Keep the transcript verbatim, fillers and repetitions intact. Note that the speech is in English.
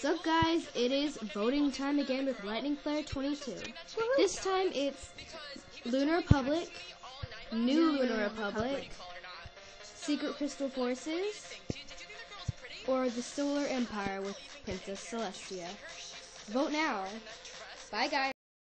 What's up, guys? It is voting time again with Lightning Flare twenty-two. This time it's Lunar Republic, New Lunar Republic, Secret Crystal Forces, or the Solar Empire with Princess Celestia. Vote now. Bye, guys.